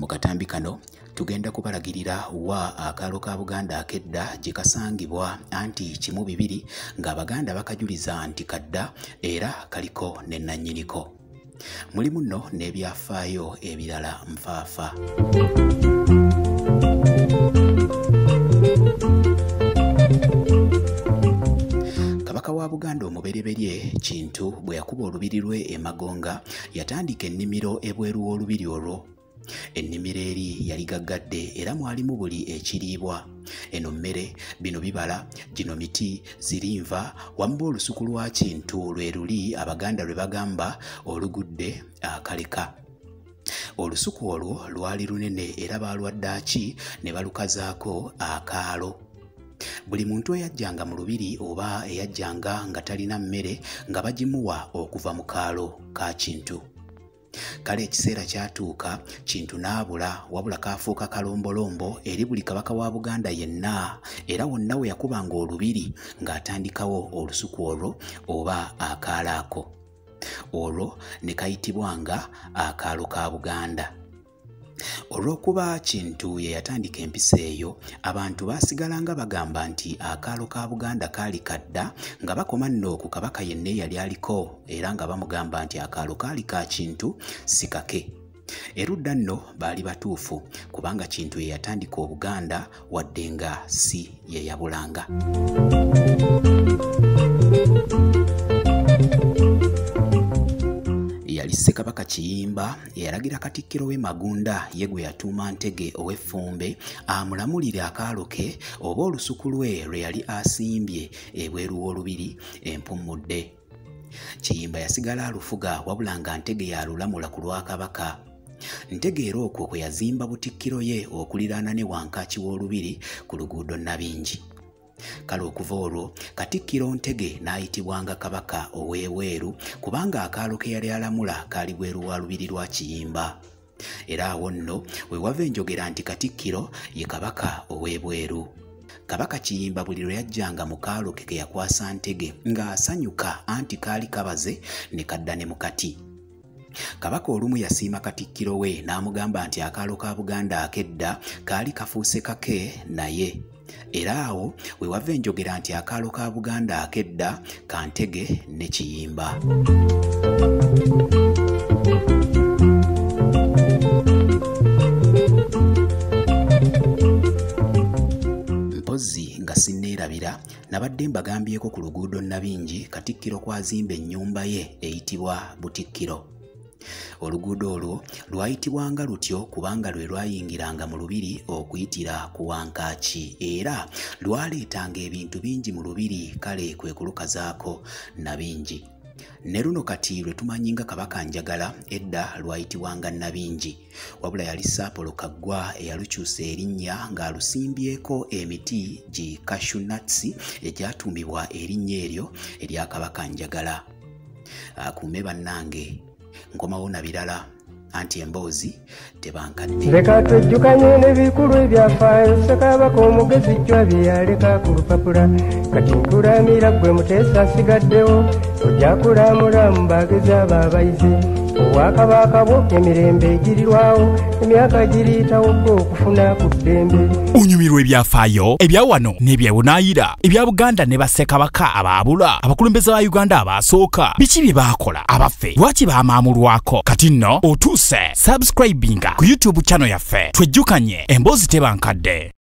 katambi kano tugenda kubalagirira wa akaalo ka Buganda akedda gye kasangibwa anti kimu bibiri ng'Abaganda bakajuliza nti kadda era kaliko ne nannyiniko. Mulimu nno n'ebyafaayo ebirala nfaafa. Kabaka wa Buganda omubereberye Kintu bwe yakuba olubiri lwe e Magonga yatandika ennimiro ebweru w'olubiri olwo. Ennimiro eri yali gaggadde era mwalimu buli ekiriibwa. Eno mmere, bino bibala, gino miti, zirinva, wamba olusuku lwa Kintu lwe luli Abaganda lwe bagamba olugudde akaleka. Olusuku olwo lwali lunene era baalwaddaaki ne balukazaako akaalo. Buli muntu eyajjanga mu lubiri oba eyajjanga nga talina mmere nga bagimuwa okuva mu kaalo ka Kintu. Kale ekiseera kyatuuka Kintu n'abula wabula kaafuuka kalombolombo eri buli kabaka wa Buganda yenna era wonna we yakubanga olubiri ng'atandikawo olusuku olwo oba akaalo ako. Olwo ne kayitibwanga akaalo ka Buganda. Olw'okuba Kintu ye yatandika empisa eyo, abantu baasigalanga bagamba nti akaalo ka Buganda kaali kadda nga bakoma nno ku kabaka yenna yali aliko era nga bamugamba nti akaalo kaali ka Kintu si kake. Erudda nno baali batuufu kubanga Kintu ye yatandika Obuganda wadde nga si ye yabulanga. Yali Ssekabaka Kiyimba eyalagira Katikkiro w'e Magunda ye gwe yatuuma Ntege ow'Effumbe amulamulire akaalo ke oba olusuku lwe yali asimbye ebweru w'olubiri empummudde. Kiyimba yasigala alufuga wabula nga Ntege yalulamula ku lwa Kabaka. Ntege era okwo kwe yazimba Butikkiro ye okuliraana ne wankaaki w'olubiri ku luguudo Nabingi. Kale okuva olwo Katikkiro Ntege n'ayitibwanga Kabaka ow'ebweru kubanga akaalo ke yali alamula kaali bweru wa lubiri lwa Kiyimba. Era awo nno we wava enjogera nti Katikkiro ye Kabaka ow'ebweru. Kabaka Kiyimba buli lwe yajjanga mu kaalo ke yakwasa Ntege ng'asanyuka anti kaali kabaze ne kadda ne mukati. Kabaka olumu yasiima Katikkiro we n'amugamba nti akaalo ka Buganda akedda kaali kafuuse kake naye. Era awo we wava enjogera nti akaalo ka Buganda akedda ka Ntege ne Kiyimba. Mpozzi nga sinneerabira nabadde mbagambyeko ku luguudo Nabingi Katikkiro kwazimba ennyumba ye eyitibwa Butikkiro. Oluguudo olwo lwayitibwanga lutyo kubanga lwe lwayingiranga mu lubiri okuyitira ku wankaaki era lwaleetanga ebintu bingi mu lubiri kale kwe kulukazaako Nabingi. Ne luno kati lwe tumanyi nga Kabaka Njagala edda lwayitibwanga Nabingi wabula yali Saapolo Kaggwa eyalukyusa erinnya ng'alusimbyeko emiti gi cashew nuts egyatuumibwa erinnya eryo erya Kabaka Njagala. Akuume bannange nkomawo na birala anti emboozi tebankadde. Leka twejjukanye n'ebikulu ebyafaayo Ssekabaka omugezi jjwa bye yaleka ku lupapula. Kati nkulamira ggwe Muteesa asigaddewo ojja kulamula mu baagezi abo abayizi. Obwakabaka bwo emirembe egirirwawo emyaka giriyitawo ggwe okufuna ku ddembe. Onyumirwa ebyafaayo ebya wano n'ebyabunaayira ebya Buganda ne Bassekabaka abaabula abakulembeze ba Uganda abasooka biki bye baakola abaffe lwaki baamaamulwako. Kati nno otuuse subscribinga ku YouTube channel yaffe twejjukanye emboozi tebankadde.